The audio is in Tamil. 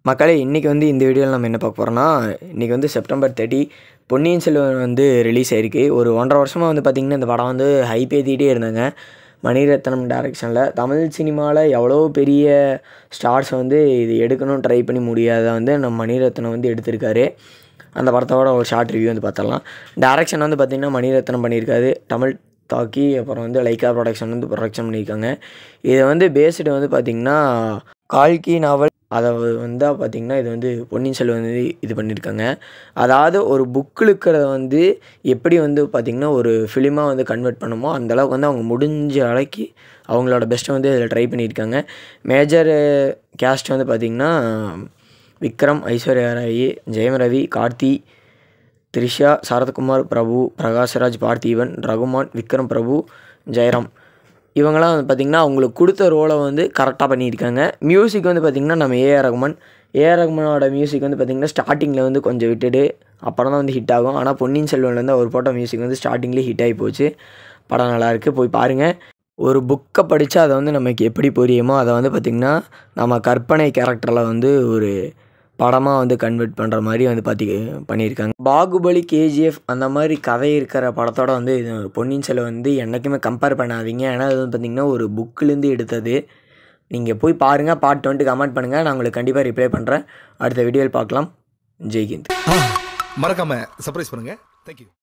மக்களே இன்றைக்கி வந்து இந்த வீடியோவில் நம்ம என்ன பார்க்க போகிறோம்னா, இன்றைக்கி வந்து செப்டம்பர் 30 பொன்னியின் செல்வன் வந்து ரிலீஸ் ஆகிருக்கு. ஒரு 1.5 வருஷமாக வந்து பார்த்திங்கன்னா இந்த படம் வந்து ஹைப் ஏற்றிக்கிட்டே இருந்தாங்க. மணிரத்னம் டைரக்ஷனில் தமிழ் சினிமாவில் எவ்வளோ பெரிய ஸ்டார்ஸ் வந்து இது எடுக்கணும்னு ட்ரை பண்ணி முடியாத வந்து நம்ம மணிரத்னம் வந்து எடுத்திருக்காரு. அந்த படத்தோட ஒரு ஷார்ட் ரிவ்யூ வந்து பார்த்துடலாம். டைரக்ஷன் வந்து பார்த்திங்கன்னா மணிரத்னம் பண்ணியிருக்காரு. தமிழ் தாக்கி அப்புறம் வந்து லைக்கா ப்ரொடக்ஷன் வந்து ப்ரொடக்ஷன் பண்ணியிருக்காங்க. இதை வந்து பேஸ்டு வந்து பார்த்திங்கன்னா கால்கி நாவல் அதை வந்து பார்த்திங்கன்னா இது வந்து பொன்னியின் செல்வன் வந்து இது பண்ணியிருக்காங்க. அதாவது ஒரு புக்கில் இருக்கிறத வந்து எப்படி வந்து பார்த்திங்கன்னா ஒரு ஃபிலிமாக வந்து கன்வெர்ட் பண்ணுமோ அந்தளவுக்கு வந்து அவங்க முடிஞ்ச அளவுக்கு அவங்களோட பெஸ்ட்டை வந்து இதில் ட்ரை பண்ணியிருக்காங்க. மேஜர் கேஸ்ட் வந்து பார்த்திங்கன்னா விக்ரம், ஐஸ்வர்யா ராய், ஜெயம் ரவி, கார்த்தி, த்ரிஷா, சரத்குமார், பிரபு, பிரகாஷ் ராஜ், பார்த்திபன், ரகுமான், விக்ரம் பிரபு, ஜெயராம் இவங்களாம் வந்து பார்த்திங்கன்னா அவங்களுக்கு கொடுத்த ரோலை வந்து கரெக்டாக பண்ணியிருக்காங்க. மியூசிக் வந்து பார்த்திங்கன்னா நம்ம ஏஆர் ரகுமானோட மியூசிக் வந்து பார்த்திங்கன்னா ஸ்டார்டிங்கில் வந்து கொஞ்சம் விட்டுட்டு அப்புறம் தான் வந்து ஹிட் ஆகும். ஆனால் பொன்னியின் செல்வன்லேருந்து அவர் போட்ட மியூசிக் வந்து ஸ்டார்டிங்லேயே ஹிட் ஆகி போச்சு. படம் நல்லாயிருக்கு, போய் பாருங்கள். ஒரு புக்கை படித்தா அதை வந்து நமக்கு எப்படி புரியுமோ அதை வந்து பார்த்திங்கன்னா நம்ம கற்பனை கேரக்டரில் வந்து ஒரு படமாக வந்து கன்வெர்ட் பண்ணுற மாதிரி வந்து பண்ணியிருக்காங்க. பாகுபலி, கேஜிஎஃப் அந்த மாதிரி கதை இருக்கிற படத்தோட வந்து இது பொன்னியின் செல்வன் வந்து என்றைக்குமே கம்பேர் பண்ணாதீங்க. ஏன்னா அது வந்து பார்த்திங்கன்னா ஒரு புக்கிலேருந்து எடுத்தது. நீங்கள் போய் பாருங்கள், பார்ட் 20 கமெண்ட் பண்ணுங்கள், நான் உங்களுக்கு கண்டிப்பாக ரிப்ளை பண்ணுறேன். அடுத்த வீடியோவில் பார்க்கலாம். ஜெய்ஹிந்த். மறக்காமல் சர்ப்ரைஸ் பண்ணுங்கள். தேங்க்யூ.